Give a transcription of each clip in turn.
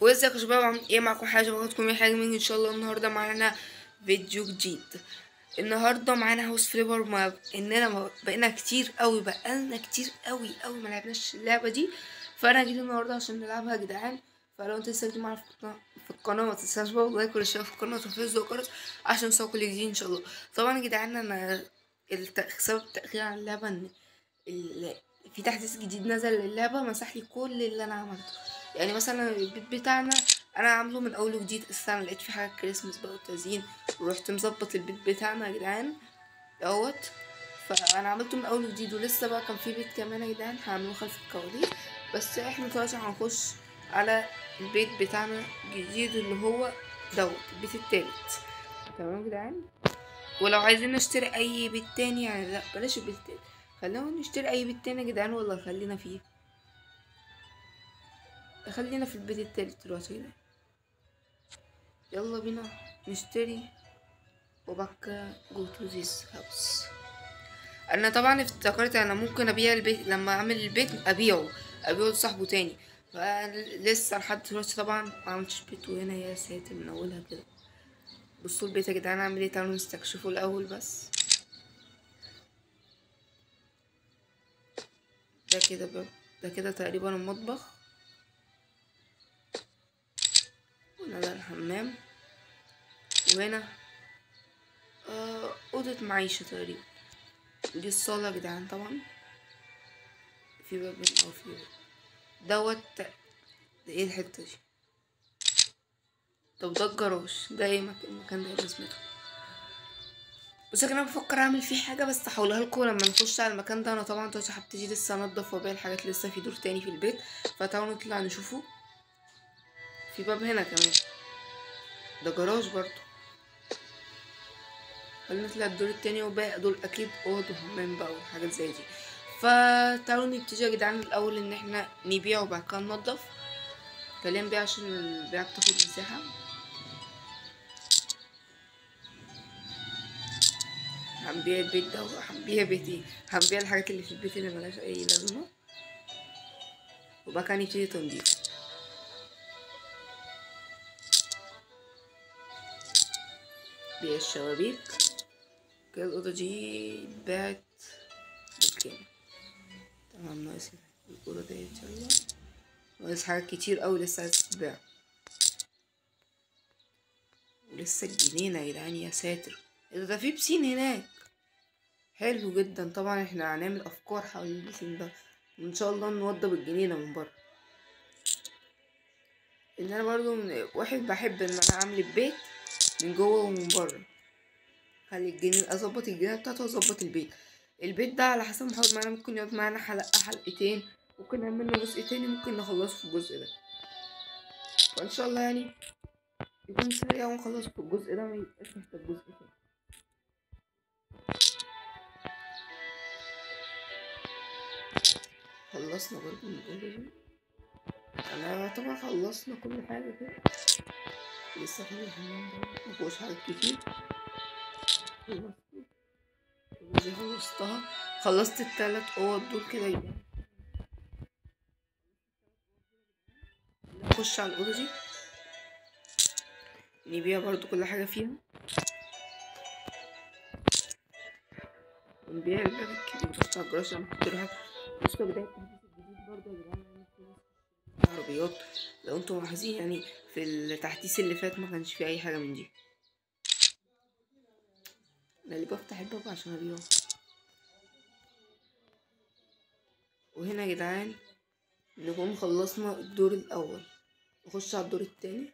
وازيكم يا شباب، عاملين ايه؟ معاكم حاجه بغضكم ايه حاجه مني ان شاء الله. النهارده معانا فيديو جديد. النهارده معانا هاوس فليبر. ما بقينا كتير قوي، بقالنا كتير قوي قوي ما لعبناش اللعبه دي، فانا جيت النهارده عشان نلعبها يا جدعان. فلو انت لسه جديد معانا في القناه ما تنساش بقى لايك والاشتراك في القناه وتفعيل زر الجرس عشان نوصل كل جديد ان شاء الله. طبعا يا جدعان انا سبب التاخير عن اللعبه ان في تحديث جديد نزل للعبة مسح لي كل اللي انا عملته. يعني مثلا البيت بتاعنا انا عامله من اول وجديد، اساسا لقيت في حاجة كريسماس بقى وتزيين، ورحت مظبط البيت بتاعنا يا جدعان دوت. فانا عملته من اول وجديد، ولسه بقى كان في بيت كمان يا جدعان هعمله خلف الكواليس. بس احنا دلوقتي هنخش على البيت بتاعنا الجديد اللي هو دوت البيت التالت. تمام يا جدعان. ولو عايزين نشتري اي بيت تاني، يعني لا بلاش البيت التاني، خلينا نشتري اي بيت تاني يا جدعان، ولا خلينا فيه، خلينا في البيت التالت دلوقتي ده. يلا بينا نشتري وبكا جو تو ذيس هاوس. انا طبعا افتكرت انا ممكن ابيع البيت، لما اعمل البيت ابيعه لصاحبه تاني، فلسه لحد دلوقتي طبعا ما عملتش بيت. وهنا يا ساتر من اولها كده. بصوا البيت يا جدعان عامل ايه، تعالوا نستكشفه الاول. بس ده كده باب، ده كده تقريبا المطبخ، وهنا ده الحمام، وهنا أوضة معيشة تقريبا، ودي الصالة يا جدعان. طبعا في باب هنا أو في باب دوت. ده ايه الحتة دي؟ طب ده الجراج، ده ايه المكان ده ايه لازمته؟ بس انا بفكر اعمل فيه حاجة، بس هقولها لكم لما نخش على المكان ده. انا طبعا دلوقتي هبتدي لسه انضف وابيع الحاجات، لسه في دور تاني في البيت، فتعالوا نطلع نشوفه. في باب هنا كمان، ده جراج برضو. خلينا نطلع الدور التاني، وباقي دول اكيد اوض وحمام بقى وحاجات زي دي. فتعالوا نبتدي يا جدعان الاول ان احنا نبيع وبعد كده ننضف. خلينا نبيع عشان البيع بتاخد مساحة. هنبيع البيت ده، هنبيع بيتي، هنبيع الحاجات اللي في البيت اللي ملهاش اي لازمة، وبقى كان يبتدي تنظيف. بيع الشبابيك كده. الأوضة دي اتباعت بالكامل. تمام، ناقص الأوضة دي يلا، ناقص حاجات كتير أوي لسه عايزة تتباع. ولسه الجنينة يا جدعان، يا ساتر ده في بسين هناك حلو جدا. طبعا احنا هنعمل أفكار حوالين البسين ده، وإن شاء الله نوضب الجنينة من بره. ان انا برضو من واحد بحب ان انا اعمل البيت من جوه ومن بره. خلي الجنينة، اظبط الجنينة بتاعته واظبط البيت. البيت ده على حسب ما هيقعد معانا، ممكن يقعد معانا حلقة حلقتين، ممكن نعمل له جزء تاني، ممكن نخلصه في الجزء ده. فان شاء الله يعني يكون سريع ونخلص في الجزء ده، ما يبقاش محتاج جزء تاني. خلصنا برضو من الأوضة دي. انا طبعا خلصنا كل حاجة كده، لسه في الحمام ده مفيهوش حاجات كتير. دي خلصتها، خلصت التلات اوض دول كده. يبقى نخش على الاوضه دي نبيع برضو كل حاجه فيها، ونبيع الباب الكبير بتاع الجراج لما نحط له حاجه. بصوا بدايه التحديث الجديد برضو يا جدعان، يعني في ناس عربيات، لو انتم ملاحظين يعني في التحديث اللي فات ما كانش فيه اي حاجه من دي. انا اللي بفتح الباب عشان ابيعه. وهنا يا جدعان نكون خلصنا الدور الاول، نخش على الدور التاني.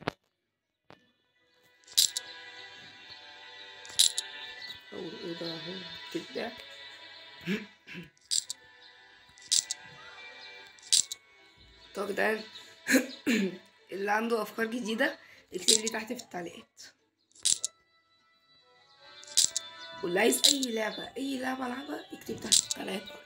اول اوضه اهو بتتباع. طب يا جدعان اللي عنده افكار جديده اكتب لي تحت في التعليقات، واللي عايز اي لعبه العبها اكتب تحت في التعليقات برضه.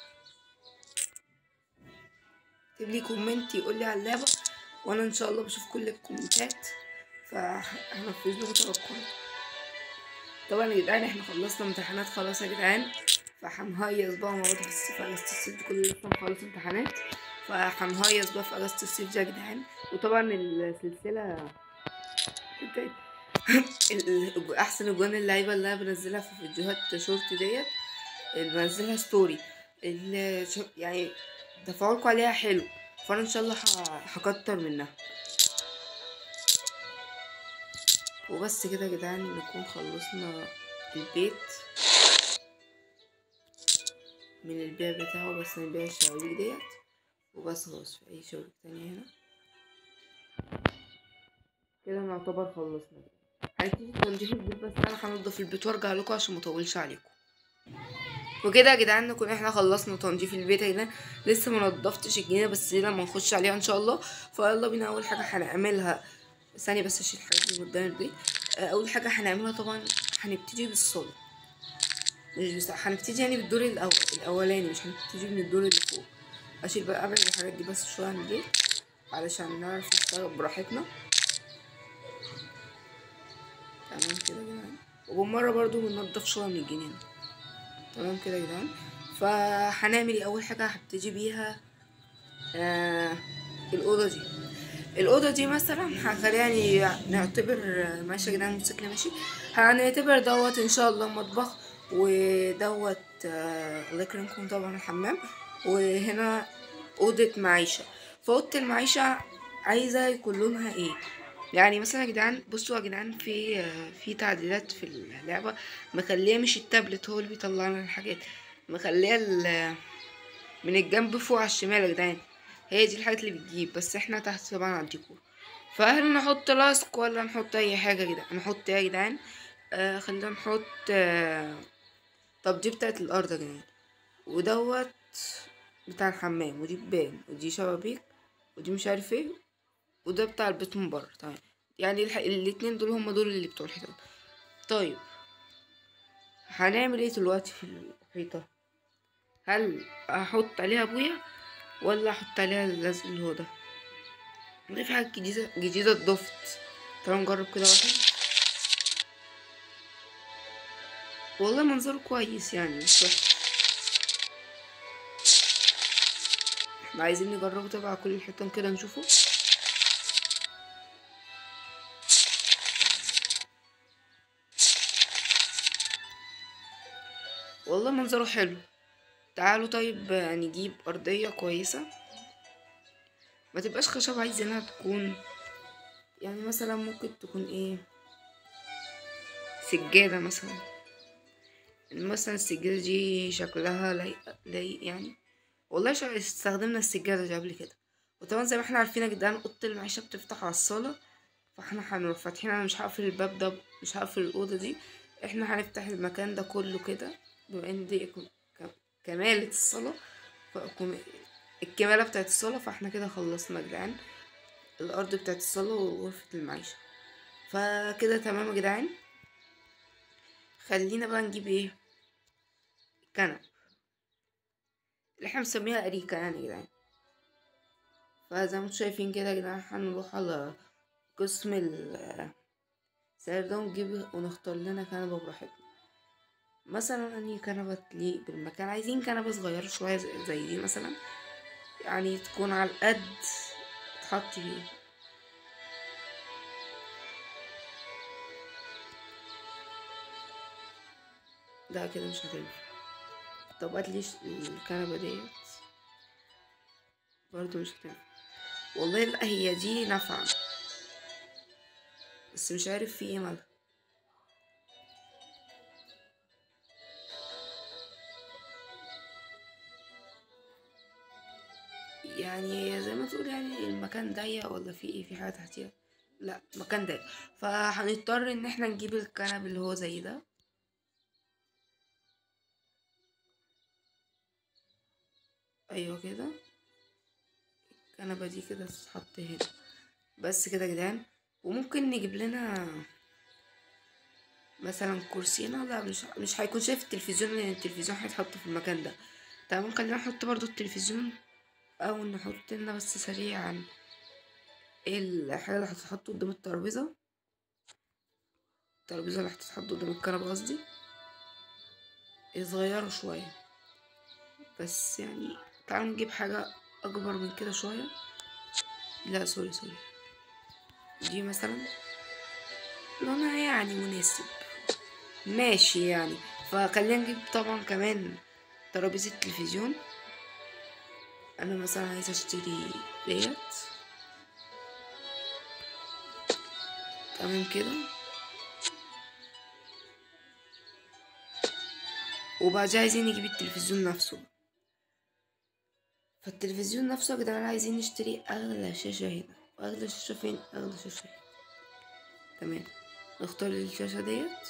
اكتب لي كومنت يقول لي على اللعبه، وانا ان شاء الله بشوف كل الكومنتات فهنفذ له توقعات. طبعا يا جدعان احنا خلصنا امتحانات خلاص يا جدعان، فهنهيص بقى مع بعض في الصيف اجازة الصيف كل لسه مخلص امتحانات. فهنهيص بقى في اجازة الصيف دي يا جدعان. وطبعا السلسلة بتاعت احسن اجوان اللعيبة اللي انا بنزلها في فيديوهات شورت ديت، اللي بنزلها ستوري، اللي يعني تفاعلكم عليها حلو، فانا ان شاء الله هكتر منها. وبس كده يا جدعان نكون خلصنا البيت من البيع بتاعه، بس نبيع الشبابيك ديت وبس خلاص. في اي شبابيك تانية هنا كده نعتبر خلصنا. هنبتدي تنظيف البيت، بس انا هنضف البيت وارجع لكم عشان مطولش عليكم. وكده يا جدعان نكون احنا خلصنا تنظيف البيت هنا. لسه ما نضفتش الجنينه، بس لما نخش عليها ان شاء الله. فيلا بينا. اول حاجه هنعملها، ثانيه بس اشيل الحاجات دي قدام البيت. اول حاجه هنعملها طبعا هنبتدي بالصاله، مش بس هنبتدي يعني بالدور الاولاني، مش هنبتدي من الدور اللي فوق. اشيل بقى ابعد الحاجات دي بس شويه عن البيت علشان نعرف نشتغل براحتنا. تمام كده يا جدعان. وبالمره برضو بننضف شويه من الجنينه. تمام كده يا جدعان. فهنعمل ايه؟ اول حاجه هبتدي بيها الاوضه دي. الاوضه دي مثلا هنخليها يعني نعتبر ماشي يا جدعان الموتوسيكل ماشي، هنعتبر دوت ان شاء الله مطبخ، ودوت الله يكرمكم طبعا الحمام، وهنا اوضه معيشه. فاوضه المعيشه عايزه يكون لونها ايه؟ يعني مثلا يا جدعان بصوا يا جدعان، في تعديلات في اللعبه مخليه مش التابلت هو اللي بيطلع لنا الحاجات، مخليه من الجنب فوق على الشمال يا جدعان. هي دي الحاجات اللي بتجيب، بس احنا تحت طبعا على الديكور. فهل نحط لاصق ولا نحط اي حاجه كده؟ نحط ايه يا جدعان؟ خلينا نحط طب دي بتاعت الارض يا جدعان، ودوت بتاع الحمام، ودي بيبان، ودي شبابيك، ودي مش عارف ايه، وده بتاع البيت من بره. تمام، يعني الاتنين دول هم دول اللي بتوع الحيطان. طيب هنعمل ايه دلوقتي في الحيطه؟ هل احط عليها ابويا ولا احط عليها اللزق اللي هو ده؟ نضيف حاجة جديدة اتضافت. تعالوا نجرب كده واحد. والله منظره كويس يعني مش وحش. احنا عايزين نجربه تبع كل الحيطان كده نشوفه. والله منظره حلو. تعالوا طيب نجيب أرضية كويسة، ما تبقاش خشب، عايزينها تكون يعني مثلا ممكن تكون ايه، سجادة مثلا. السجادة دي شكلها لايق يعني. والله استخدمنا السجادة دي قبل كده. وطبعا زي ما احنا عارفين يا جدعان اوضه المعيشه بتفتح على الصاله، فاحنا هنروح فاتحين. انا مش هقفل الباب ده، مش هقفل الاوضه دي، احنا هنفتح المكان ده كله كده، بما ان دي كمالة الصلاة، الكمالة بتاعت الصلاة. فاحنا كده خلصنا يا جدعان الارض بتاعت الصلاة وغرفة المعيشة. فكده تمام يا جدعان. خلينا بقى نجيب ايه، الكنب اللي احنا مسميها اريكة يعني يا جدعان. فزي ما انتم شايفين كده يا جدعان هنروح على قسم السعر ده ونجيب ونختار لنا كنبة براحتنا. مثلا اني كنبة تليق بالمكان، عايزين كنبة صغيرة شوية زي دي مثلا، يعني تكون على القد تحط فيه. ده كده مش هتنفع. طب هاتليش الكنبة ديت، برضو مش هتنفع. والله لا هي دي نافعة، بس مش عارف في ايه مالها. يعني زي ما تقول يعني المكان ضيق ولا في ايه، في حاجة تحتيها؟ لا مكان ضيق. فهنضطر ان احنا نجيب الكنب اللي هو زي ده. ايوه كده، الكنبة دي كده تتحط هنا بس كده يا جدعان. وممكن نجيب لنا مثلا كرسينا، لا مش هيكون شايف التلفزيون لان التلفزيون هيتحط في المكان ده. تمام خلينا نحط برضو التلفزيون، او نحط لنا بس سريعا الحاجة اللي هتتحط قدام الترابيزة اللي هتتحط قدام الكنبة قصدي، صغيرة شوية بس يعني. تعالوا نجيب حاجة اكبر من كده شوية. لا سوري، دي مثلا لونها يعني مناسب، ماشي يعني. فخلينا نجيب طبعا كمان ترابيزة تلفزيون. انا مثلا عايزة اشتري ديت. تمام كده. وبعدين عايزين نجيب التلفزيون نفسه. فالتلفزيون نفسه يا جدعان عايزين نشتري اغلى شاشة هنا. واغلى شاشة فين؟ اغلى شاشة هنا. تمام، نختار الشاشة ديت.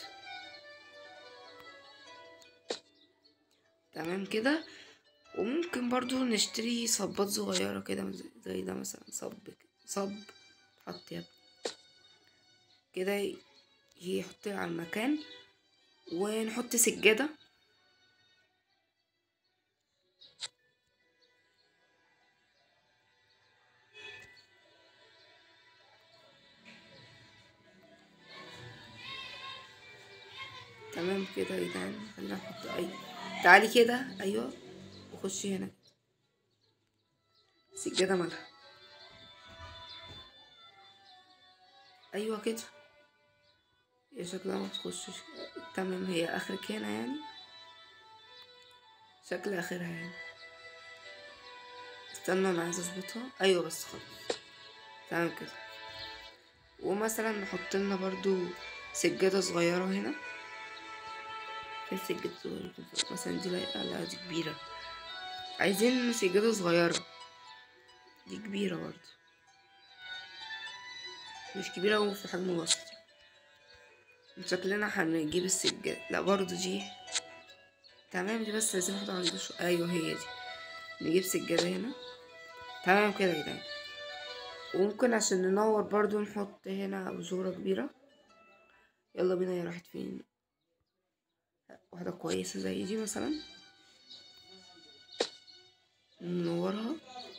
تمام كده. وممكن برضو نشتري صبات صغيرة كده زي ده مثلا. صب حط يد كده يحط على المكان. ونحط سجادة. تمام كده يا جدعان، خلينا نحط تعالي كده، ايوه. وخشي هنا سجادة مالها. ايوه كده. هي شكلها ما تخشش. تمام، هي اخرك هنا يعني. شكل اخرها يعني. استنى انا عايزه اظبطها. ايوه بس خلاص. تمام كده. ومثلا نحط لنا برضو سجادة صغيرة هنا. في سجادة صغيرة يكون فوق مثلا. دي لايقة؟ لا دي كبيرة. عايزين سجادة صغيرة. دي كبيرة برضو. مش كبيرة وفي حجم وسط. شكلنا هنجيب السجادة. لا برضو دي تمام. دي بس لازم نحط على ايوه هي دي. نجيب سجادة هنا. تمام كده يا جدعان. وممكن عشان ننور برضو نحط هنا أباجورة كبيرة. يلا بينا. هي راحت فين؟ واحدة كويسة زي دي مثلا. ننورها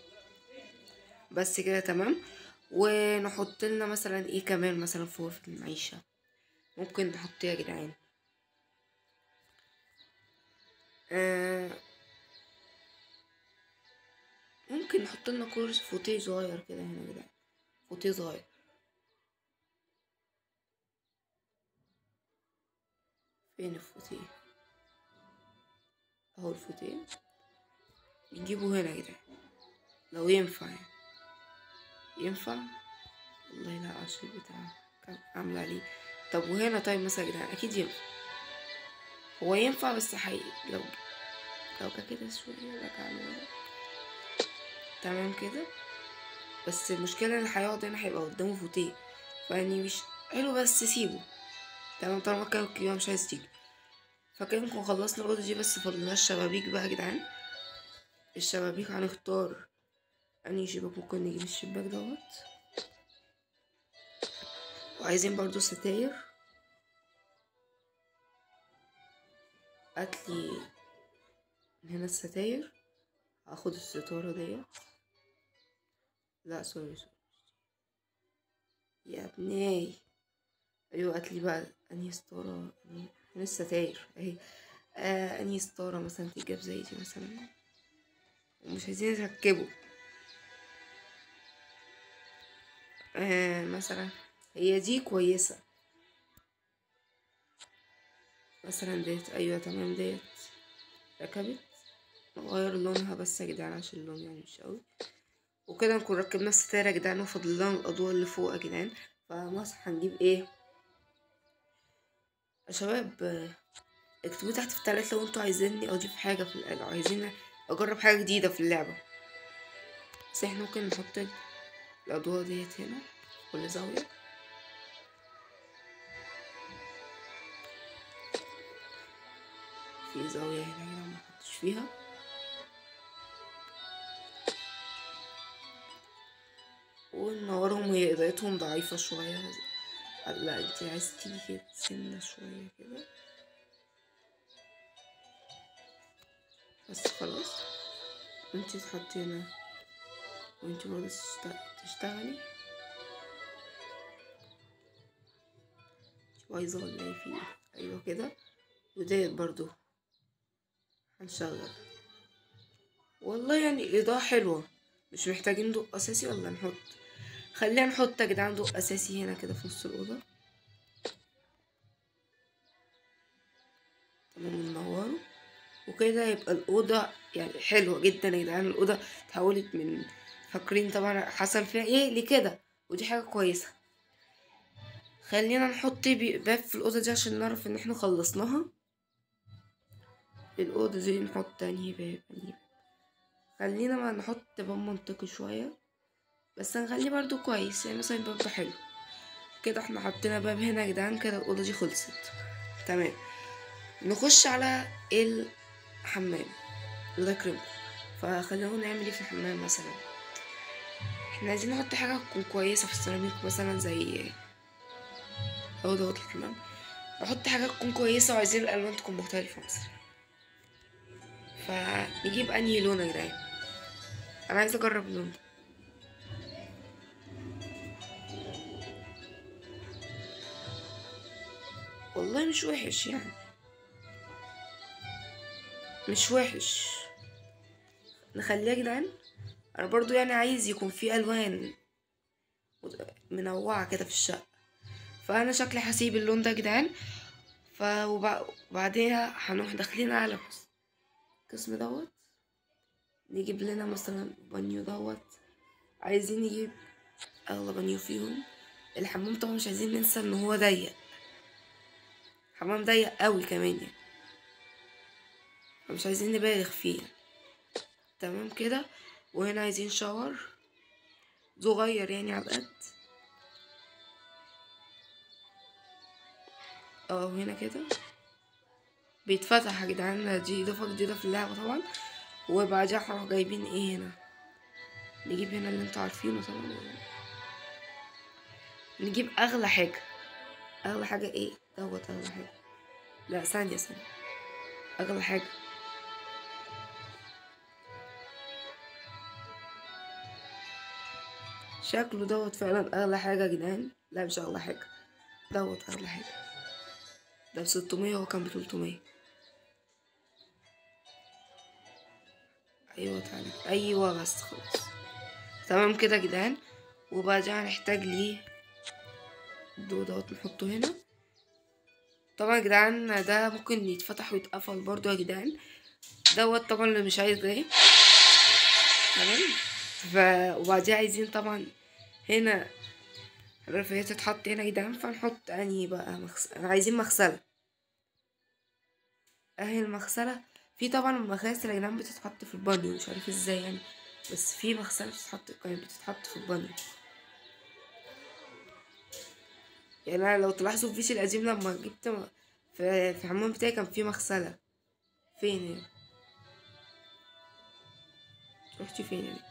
بس كده. تمام. ونحط لنا مثلا ايه كمان مثلا فوق في المعيشة. ممكن نحط يا جدعان ممكن نحط لنا كرسي فوتيه صغير كده هنا يا جدعان. فوتيه صغير. فين الفوتيه؟ اهو الفوتيه. نجيبه هنا يا جدعان لو ينفع يعني. ينفع. والله لا، عشان البتاع كان عامل عليه. طب وهنا طيب مثلا يا جدعان اكيد ينفع. هو ينفع بس حقيقي لو كده شوية رجع لورا. تمام كده. بس المشكلة ان هيقعد هنا هيبقى قدامه فوتيه. فيعني مش حلو، بس سيبه. تمام طالما كان الكبيرة مش عايز تيجي. فكده نكون خلصنا الأوضة دي. بس فضلنا الشبابيك بقى يا جدعان. الشبابيك هنختار انهي شباك. ممكن نجيب الشباك دوت. وعايزين برضو ستاير. هاتلي من هنا الستاير. هاخد الستارة ديت. لا سوري يا ابني. ايوه هاتلي بقى انهي ستارة. من الستاير اهي. انهي ستارة مثلا تجيب زي دي مثلا. ومش عايزين نركبه. مثلا هي دي كويسة مثلا. ديت ايوه تمام. ديت ركبت. نغير لونها بس يا جدعان عشان اللون يعني مش قوي. وكده نكون ركبنا الستاير يا جدعان. وفاضل لنا الاضواء اللي فوق يا جدعان. فمصر هنجيب ايه يا شباب؟ اكتبوا تحت في التعليقات لو انتوا عايزيني اضيف حاجة في لو عايزين اجرب حاجة جديدة في اللعبة. بس احنا ممكن نحط الاضواء ديت هنا في كل زاوية. في زاوية هنا ما نحطش فيها. ونورهم. هي اضاءتهم ضعيفة شوية. لا انتي عايز تيجي كده سنة شوية كده. بس خلاص. انتي تحطي هنا. وانتي برضه تشتغلي. بايظة ولا ايه في ايه؟ ايوه كده. وديت برضو هنشغل. والله يعني الإضاءة حلوة. مش محتاجين ضوء اساسي ولا نحط؟ خلينا نحط يا جدعان ضوء اساسي هنا كده في نص الاوضه. تمام، ننوره وكده يبقى الاوضه يعني حلوه جدا يا جدعان. الاوضه اتحولت من، فاكرين طبعا حصل فيها ايه لكده، ودي حاجه كويسه. خلينا نحط باب في الاوضه دي عشان نعرف ان احنا خلصناها. الأوضة دي نحط انهي باب انهي باب. خلينا ما نحط باب منطقي شوية، بس هنخليه برضو كويس، يعني مثلا باب حلو كده. احنا حطينا باب هنا يا جدعان، كده الأوضة دي خلصت. تمام، نخش على الحمام الله يكرمكم. فخلينا نعمل ايه في الحمام مثلا. احنا عايزين نحط حاجة تكون كويسة في السيراميك، مثلا زي اهو دوت الحمام. نحط حاجة تكون كويسة، وعايزين الألوان تكون مختلفة مثلا. فنجيب انهي لون يا جدعان؟ انا عايزة اجرب لون. والله مش وحش يعني، مش وحش. نخليه يا جدعان. انا برضو يعني عايز يكون في الوان منوعة كده في الشقة. فانا شكلي هسيب اللون ده يا جدعان. وبعديها هنروح داخلين على القسم دوت. نجيب لنا مثلا بانيو دوت. عايزين نجيب اغلى بانيو فيهم. الحمام طبعا مش عايزين ننسى ان هو ضيق، حمام ضيق قوي كمان يعني، مش عايزين نبالغ فيه. تمام كده. وهنا عايزين شاور صغير يعني على القد. اه هنا كده بيتفتح يا جدعان، دي اضافة جديدة في اللعبة طبعا. وبعدها هنروح جايبين ايه هنا. نجيب هنا اللي انتوا عارفينه طبعا. نجيب اغلى حاجة. اغلى حاجة ايه دوت اغلى حاجة؟ لا ثانية ثانية، اغلى حاجة. شكله دوت فعلا اغلى حاجة يا جدعان. لا مش اغلى حاجة، دوت اغلى حاجة. ده ب600 وهو كان ب300. ايوه تعالى، ايوه بس خلاص. تمام كده يا جدعان. وبعدها هنحتاج ليه الضوء دوت نحطه هنا. طبعا يا جدعان ده ممكن يتفتح ويتقفل برضو يا جدعان. دوت طبعا اللي مش عايز ايه. تمام. وبعدها عايزين طبعا هنا الرفاهية تتحط هنا يا جدعان. فنحط انهي بقى عايزين مغسلة. اهي المغسلة. في طبعا مغاسل يا جدعان بتتحط في البانيو، مش عارف ازاي يعني، بس في مغسلة بتتحط في البانيو. يعني انا لو تلاحظوا في الفيش القديم لما جبت في الحمام بتاعي كان في مغسلة. فين يعني؟ رحتي فين يعني؟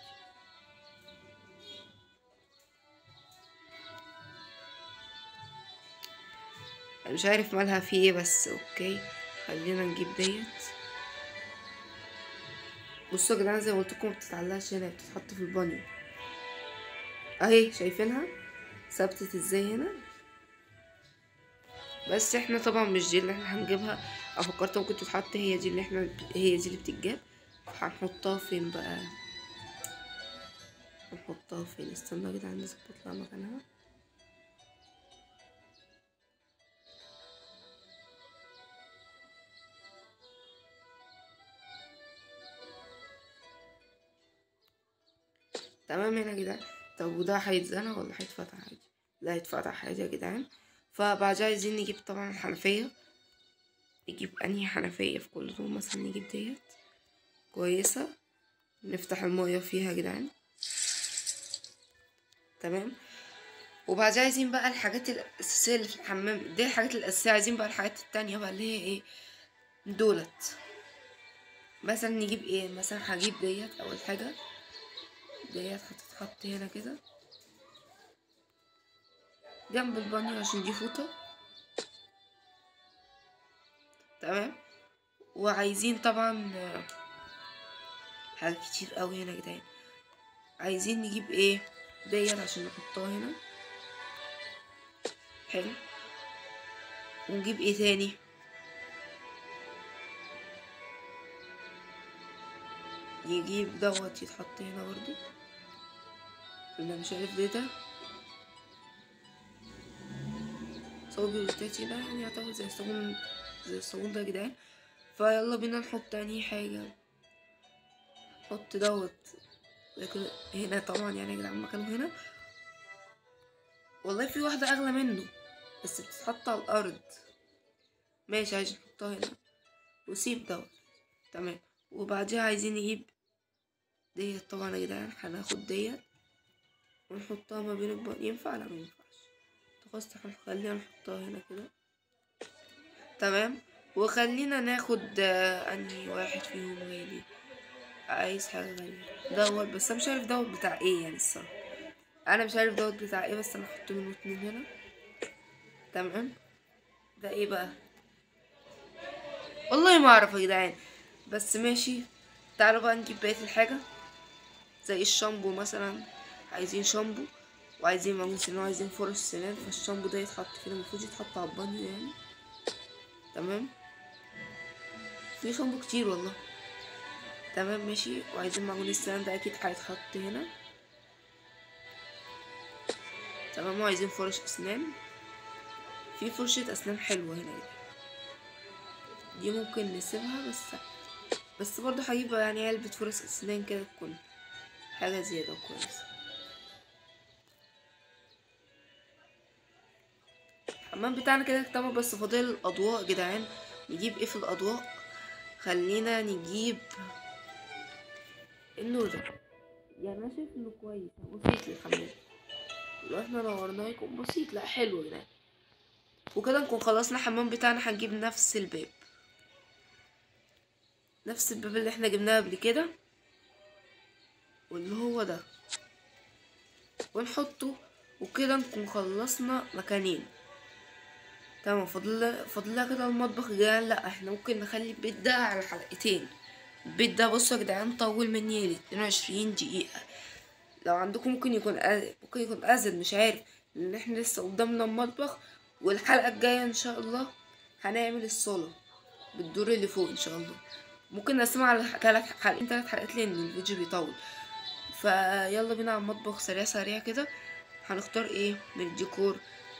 انا مش عارف مالها في ايه، بس اوكي. خلينا نجيب ديت. بصوا يا جدعان زي ما قلت لكم بتتعلقش هنا، بتتحط في البانيو. اهي شايفينها ثبتت ازاي هنا. بس احنا طبعا مش دي اللي احنا هنجيبها. أنا فكرت ممكن تتحط هي دي اللي احنا، هي دي اللي بتتجاب. هنحطها فين بقى؟ هنحطها فين؟ استنى يا جدعان نظبط لها مكانها. تمام هنا يا جدعان. طب وده هيتزنق ولا هيتفتح عادي؟ لا هيتفتح عادي يا جدعان. فبعدها عايزين نجيب طبعا الحنفية. نجيب انهي حنفية في كل دول؟ مثلا نجيب ديت كويسة. نفتح المية فيها يا جدعان. تمام. وبعدها عايزين بقى الحاجات الأساسية اللي في الحمام دي، الحاجات الأساسية. عايزين بقى الحاجات التانية بقى اللي هي ايه دولت. مثلا نجيب ايه؟ مثلا هجيب ديت أول حاجة. ديت هتتحط هنا كده جنب البانيو عشان دي فوطة. تمام. وعايزين طبعا حاجات كتير قوي هنا يا جدعان. عايزين نجيب ايه؟ ديت عشان نحطها هنا. حلو. ونجيب ايه تاني؟ يجيب دوت يتحط هنا برضو. اللي مش عارف ليه ده صوابي وستاتي ده يعني يعتبر زي الصابون، زي الصابون ده يا جدعان. فيلا بينا نحط تاني حاجة، نحط دوت، لكن هنا طبعا يعني يا جدعان مكانه هنا. والله في واحدة أغلى منه بس بتتحط على الأرض. ماشي عايز نحطها هنا وسيب دوت. تمام. وبعديها عايزين نجيب ديت طبعا يا جدعان، هناخد ديت ونحطها ما بين البن. ينفع؟ لا مينفعش. خلاص خلينا نحطها هنا كده. تمام. وخلينا ناخد انهي واحد فيهم غالي. عايز حاجة غالية دوت، بس انا مش عارف دوت بتاع ايه يعني الصراحة. انا مش عارف دوت بتاع ايه، بس انا هحط منه 2 هنا. تمام. ده ايه بقى؟ والله ما اعرف يا جدعان، بس ماشي. تعالوا بقى نجيب بقية الحاجة زي الشامبو مثلا. عايزين شامبو وعايزين معجون سنان وعايزين فرش سنان. فالشامبو ده يتحط فين؟ المفروض يتحط على البانيو يعني. تمام. في شامبو كتير والله. تمام ماشي. وعايزين معجون السنان ده اكيد هيتحط هنا. تمام. وعايزين فرش اسنان. في فرشة اسنان حلوة هنا دي ممكن نسيبها، بس برضو هجيب يعني علبة فرش اسنان كده تكون حاجة زيادة كويسة. الحمام بتاعنا كده اكتمل، بس فاضل الاضواء يا جدعان. نجيب ايه في الاضواء؟ خلينا نجيب النور ده. يعني انا شايف انه كويس بسيط للحمام. لو احنا نورناه يكون بسيط. لا حلو يا جدعان. وكده نكون خلصنا الحمام بتاعنا. هنجيب نفس الباب، نفس الباب اللي احنا جبناه قبل كده واللي هو ده، ونحطه. وكده نكون خلصنا مكانين. تمام. فاضل كده المطبخ يا جدعان. لا احنا ممكن نخلي البيت ده على حلقتين. البيت ده بصوا يا جدعان طول مني 22 دقيقة. لو عندكم ممكن يكون ازيد، مش عارف. لان احنا لسه قدامنا المطبخ. والحلقة الجاية ان شاء الله هنعمل الصالة بالدور اللي فوق ان شاء الله. ممكن نقسمها على 3 حلقات لان الفيديو بيطول. فيلا بينا على المطبخ سريع سريع كده. هنختار ايه من الديكور؟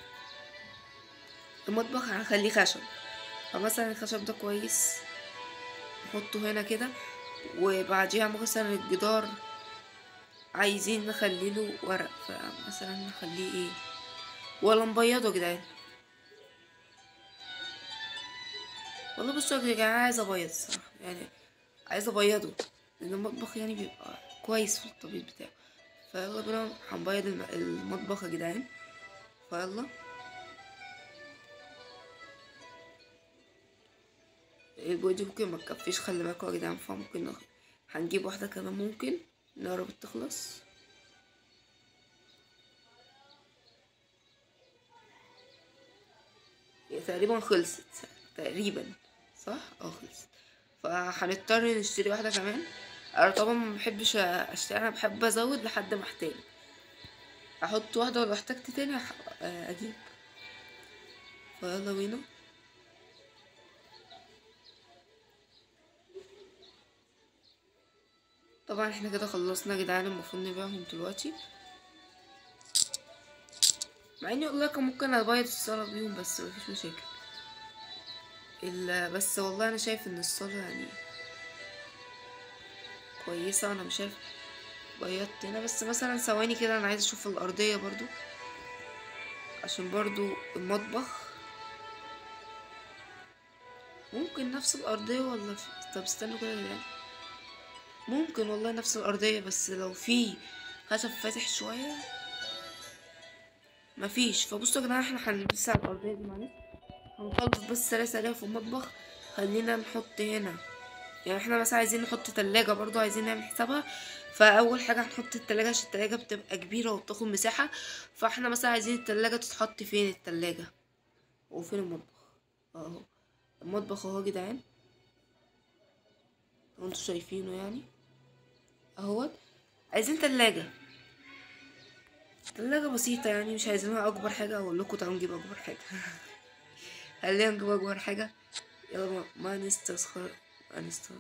المطبخ هنخليه خشب. فمثلا الخشب ده كويس نحطه هنا كده. وبعديها مثلا الجدار عايزين نخليله ورق، فمثلا نخليه ايه؟ ولا نبيضه يا جدعان؟ والله بصوا يا جدعان عايز ابيض الصراحه يعني. عايز ابيضه لان المطبخ يعني بيبقى كويس في التبييض بتاعه. فيلا بينا هنبيض المطبخ يا جدعان. فيلا. البوية دي ممكن متكفيش، خلي بالكوا يا جدعان. فممكن هنجيب واحدة كمان ممكن نقرب تخلص. هي تقريبا خلصت. تقريبا صح. خلصت. فهنضطر نشتري واحدة كمان. انا طبعا ما بحبش اشتري، انا بحب ازود لحد ما احتاج. احط واحدة ولو احتجت تاني اجيب. فيلا بينا. طبعا احنا كده خلصنا يا جدعان. المفروض نبيعهم دلوقتي. مع اني والله كان ممكن ابيض الصالة بيهم بس مفيش مشاكل. بس والله انا شايف ان الصالة يعني كويسة. انا مش شايف بيضت هنا بس مثلا ثواني كده. انا عايزة اشوف الارضية برضو عشان برضو المطبخ ممكن نفس الارضية ولا طب استنوا كده يا جدعان. ممكن والله نفس الارضية، بس لو في خشب فاتح شوية مفيش. فبصوا يا جدعان احنا هنلبسها على الارضية دي معلش. هنخلص بس سريع سريع في المطبخ. خلينا نحط هنا يعني احنا مثلا عايزين نحط تلاجة برضو عايزين نعمل حسابها. فاول حاجة هنحط التلاجة عشان التلاجة بتبقى كبيرة وبتاخد مساحة. فاحنا مثلا عايزين التلاجة تتحط فين؟ التلاجة وفين المطبخ؟ اهو المطبخ اهو يا جدعان. لو انتوا شايفينه يعني اهوت. عايزين تلاجة. تلاجة بسيطة يعني مش عايزينها اكبر حاجة. اقول لكم تعالوا نجيب اكبر حاجة. خلينا نجيب اكبر حاجة. يلا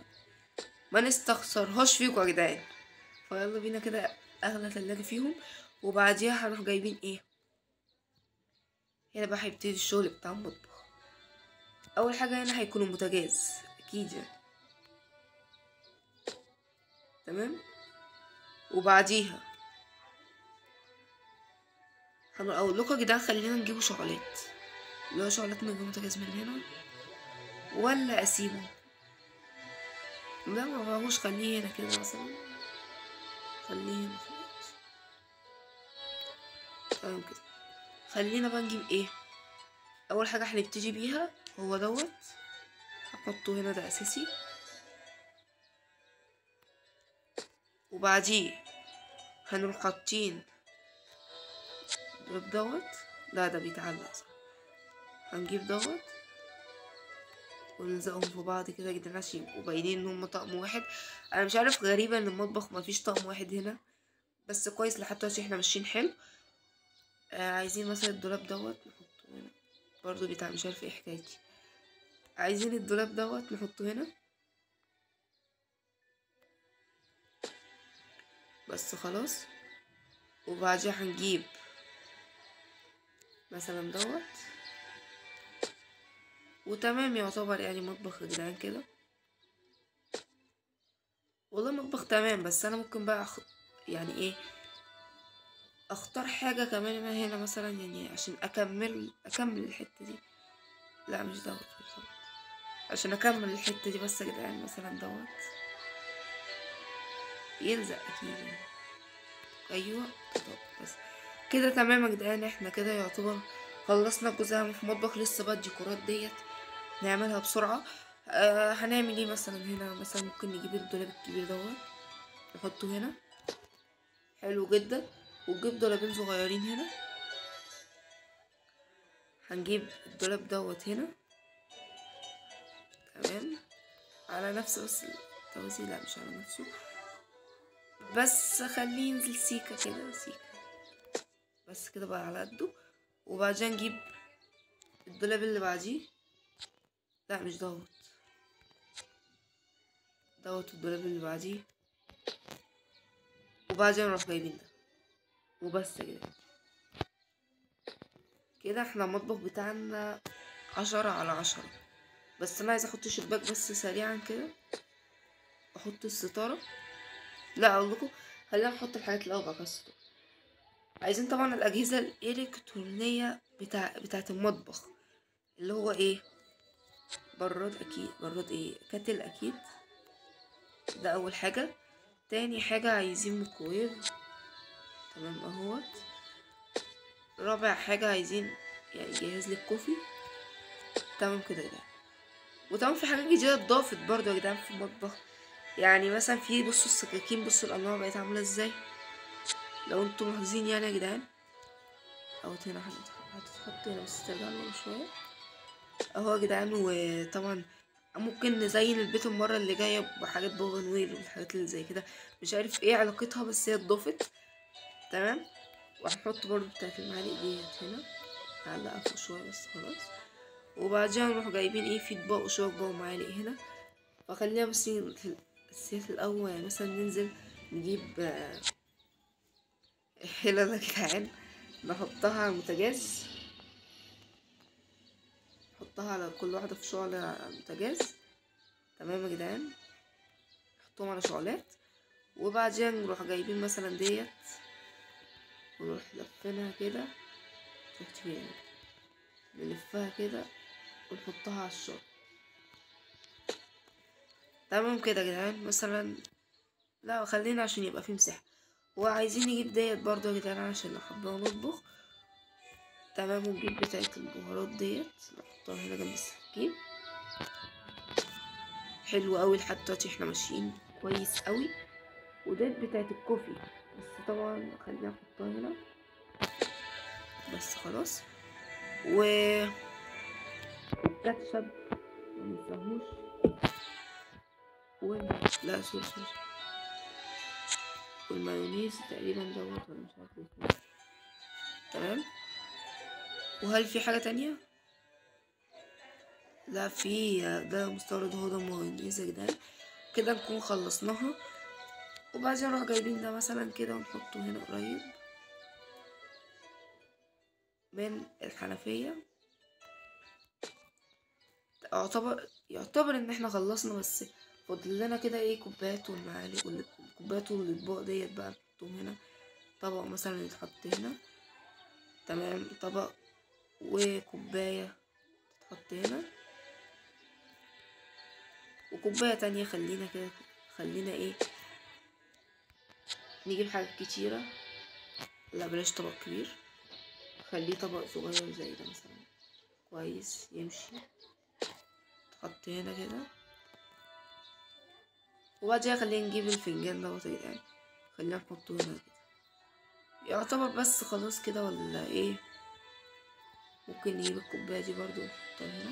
ما نستخسرهاش فيكم يا جدعان. فيلا بينا كده. اغلى تلاجة فيهم وبعديها هنروح جايبين ايه، هنا بقى هيبتدي الشغل بتاع المطبخ. اول حاجه هنا هيكون البوتاجاز اكيد يعني. تمام. وبعديها اقول لكم يا جدعان خلينا نجيبوا شغلات، اللي هو شغلات من البوتاجاز من هنا ولا اسيبه؟ لا ما بقاش، خليه هنا كده مثلا، خليه هنا خلاص. تمام كده. خلينا بقى نجيب ايه، اول حاجه هنبتدي بيها هو دوت، هحطه هنا ده اساسي. وبعديه هنروح حاطين دوت، لا ده بيتعلق صح. هنجيب دوت ونلزقهم في بعض كده يا جدعان عشان يبقوا باينين ان هما طقم واحد. انا مش عارف، غريبة ان المطبخ مفيش طقم واحد هنا، بس كويس لحد دلوقتي احنا ماشيين حلو. عايزين مثلا الدولاب دوت نحطه هنا برضو بتاع، مش عارف ايه حكايتي. عايزين الدولاب دوت نحطه هنا بس خلاص. وبعدين هنجيب مثلا دوت، وتمام يعتبر يعني مطبخ يا جدعان كده. والله مطبخ تمام، بس انا ممكن بقى يعني ايه، اختار حاجة كمان ما هنا مثلا يعني عشان اكمل الحتة دي. لا مش دوت بالظبط، عشان اكمل الحتة دي بس يا جدعان مثلا دوت يلزق اكيد يعني. ايوه. طب بس كده تمام يا جدعان، احنا كده يعتبر خلصنا الجزء في المطبخ. لسه بقى الديكورات ديت نعملها بسرعة. هنعمل ايه مثلا هنا، مثلا ممكن نجيب الدولاب الكبير دوت نحطه هنا، حلو جدا. ونجيب دولابين صغيرين هنا، هنجيب الدولاب دوت هنا تمام على نفسه بس التوازي، لا مش على نفسه، بس خليه ينزل سيكة كده سيكة بس كده بقى على قده. وبعدين نجيب الدولاب اللي بعديه، لا مش دوت الدولاب اللي بعديه. وبعدين نروح جايبين ده وبس كده. كده احنا المطبخ بتاعنا 10/10. بس انا عايزه احط شباك بس سريعا كده، احط الستاره. لا اقول لكم خلينا نحط الحاجات الاول بقى الستاره. عايزين طبعا الاجهزه الالكترونيه بتاعه المطبخ، اللي هو ايه، براد اكيد، براد ايه، كاتل اكيد، ده اول حاجه. تاني حاجه عايزين ميكرويف، تمام اهوت. رابع حاجه عايزين يعني جهاز للكوفي، تمام كده ده. وطبعا في حاجات جديده اتضافت برضه يا جدعان في المطبخ، يعني مثلا في بصوا السكاكين، بصوا الانواع بقت عامله ازاي لو انتم ملاحظين يعني يا جدعان. اهو هنا هتتحط هنا بس ترجع لورا شويه اهو يا جدعان. وطبعا ممكن نزين البيت المره اللي جايه بحاجات بابا نويل والحاجات اللي زي كده، مش عارف ايه علاقتها بس هي اتضافت تمام. وهنحط برضو بتاعت المعالق ديت هنا، نعلقها فوق شويه بس خلاص. وبعدين نروح جايبين ايه في اطباق وشويه اطباق ومعالق هنا. فخلينا بس في السياسة الأول، يعني مثلا ننزل نجيب حلة يا جدعان، نحطها على البوتاجاز، نحطها على كل واحدة في شعلة على البوتاجاز تمام يا جدعان، نحطهم على شعلات. وبعدين نروح جايبين مثلا ديت ونروح لفينها كده، تحت فين نلفها كده ونحطها على الشعلة تمام كده يا جدعان مثلا. لا خلينا عشان يبقى فيه مساحة. وعايزين نجيب ديت برضو يا جدعان عشان لو حابين نطبخ تمام. ونجيب بتاعة البهارات ديت نحطها هنا جنب السكين، حلو قوي لحد دلوقتي احنا ماشيين كويس قوي. وديت بتاعة الكوفي بس طبعا خلينا نحطها هنا بس خلاص. و الكاتشب مننساهوش، لا سوري والمايونيز تقريبا دوت ولا مش عارف اسمه تمام. وهل في حاجة تانية؟ لا في، ده مستورد هو ده مايونيز يا جدعان. كده نكون خلصناها. وبعدين نروح جايبين ده مثلا كده ونحطه هنا قريب من الحنفية. يعتبر ان احنا خلصنا، بس فاضل لنا كده ايه كوبايات والمعالق والكوبايات والاطباق ديت بقى نحطهم هنا. طبق مثلا يتحط هنا، تمام، طبق وكوباية تتحط هنا وكوباية تانية. خلينا كده، خلينا ايه نجيب حاجات كتيرة. لا بلاش طبق كبير، خليه طبق صغير زي ده مثلا، كويس يمشي. تحط هنا كده، وبعدها خلينا نجيب الفنجان دوت يعني، خلينا نحطه هنا كده. يعتبر بس خلاص كده ولا ايه؟ ممكن نجيب الكوباية دي برضو ونحطها هنا.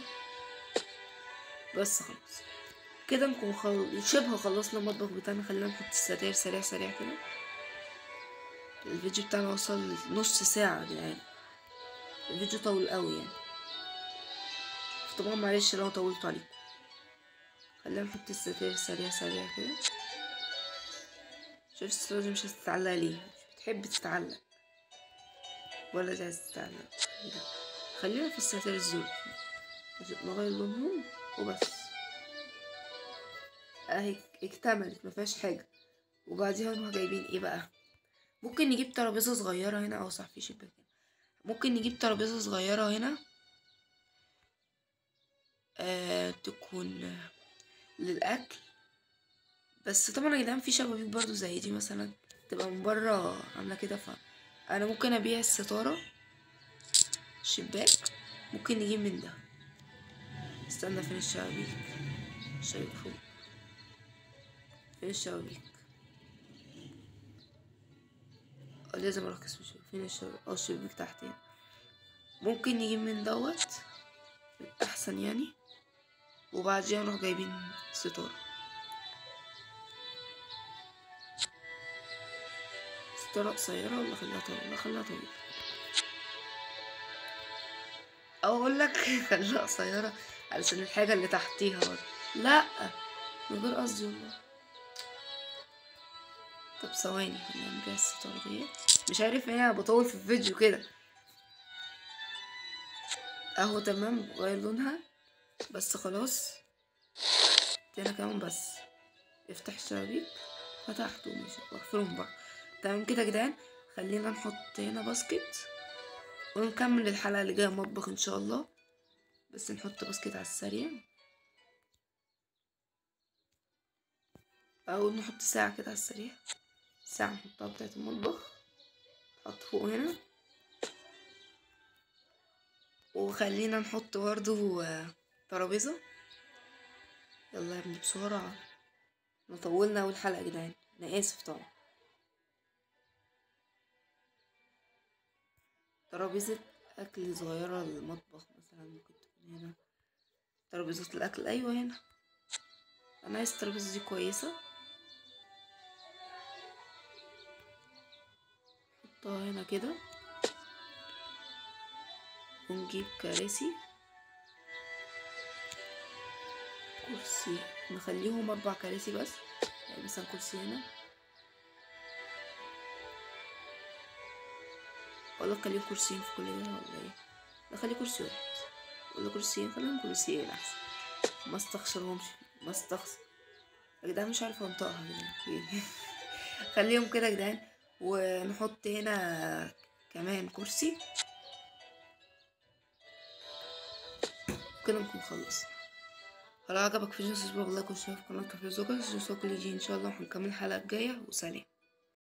بس خلاص كده نكون شبه خلصنا المطبخ بتاعنا. خلينا نحط الستاير سريع سريع كده. الفيديو بتاعنا وصل نص ساعة يا جدعان، الفيديو طويل قوي يعني، طبعا معلش لو طولت عليكم. خلينا نحط الستاير سريع سريع كده. شوف الستاير دي مش هتتعلق ليه؟ مش بتحب تتعلق ولا عايز تتعلق؟ خلينا في الستاير الزرق، نغير لونهم وبس. اهي اكتملت مفيهاش حاجة. وبعديها نروح جايبين ايه بقى؟ ممكن نجيب ترابيزة صغيرة هنا، او صح في شباك هنا. ممكن نجيب ترابيزة صغيرة هنا تكون للأكل. بس طبعا يا جدعان في شبابيك برضو زي دي مثلا تبقى من بره عاملة كده، انا ممكن ابيع الستارة شباك. ممكن نجيب من ده. استنى، فين الشبابيك؟ الشبابيك فوق. فين الشبابيك؟ لازم اركز في الشبابيك. فين الشبابيك؟ الشبابيك تحت هنا. ممكن نجيب من دوت احسن يعني. وبعدين نروح جايبين ستارة. ستارة قصيرة ولا خليها طويلة؟ خليها طويلة. او اقول لك خليها قصيرة علشان الحاجة اللي تحتيها برضه. لا، من غير قصدي والله. طب ثواني، خلينا نبيع الستارة ديت. مش عارف ايه، انا بطول في الفيديو كده. اهو تمام، غير لونها بس خلاص. هنا كمان بس. افتح الشبابيك، فتحته ماشي، واقفلهم بره. تمام كده يا جدعان. خلينا نحط هنا باسكت ونكمل الحلقة اللي جاية مطبخ ان شاء الله. بس نحط باسكت على السريع، او نحط ساعة كده على السريع. ساعة نحطها بتاعت المطبخ، نحط فوق هنا. وخلينا نحط برضو ترابيزة. يلا يا ابني بسرعة، طولنا اول حلقة يا جدعان، انا اسف طبعا. ترابيزة اكل صغيرة للمطبخ مثلا ممكن تكون هنا. ترابيزة الاكل، ايوه هنا. انا عايز الترابيزة دي كويسة. نحطها هنا كده، ونجيب كراسي، كرسي. نخليهم 4 كراسي بس، يعني مثلا كرسي هنا، ولا نخليهم كرسيين في كل ده ولا ايه؟ نخلي كرسي واحد ولا كرسيين؟ خليهم كرسيين احسن، ما استخسرهمش. ما استخسر يا جدعان، مش عارفه انطقها كده. خليهم كده يا جدعان. ونحط هنا كمان كرسي. كده نكون خلصنا. لو عجبك فيديو، متنساش والله كل شويه في قناه كافيه زوجة. يجي ان شاء الله، هنكمل الحلقه الجايه، وسلام.